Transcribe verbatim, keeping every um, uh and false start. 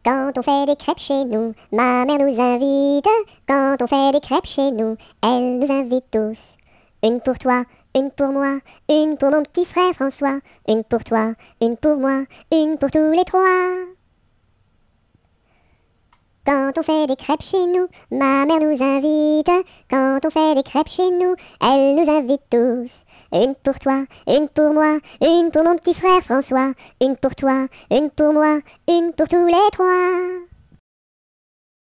Quand on fait des crêpes chez nous, ma mère nous invite. Quand on fait des crêpes chez nous, elle nous invite tous. Une pour toi, une pour moi, une pour mon petit frère François. Une pour toi, une pour moi, une pour tous les trois. Quand on fait des crêpes chez nous, ma mère nous invite. Quand on fait des crêpes chez nous, elle nous invite tous. Une pour toi, une pour moi, une pour mon petit frère François. Une pour toi, une pour moi, une pour tous les trois.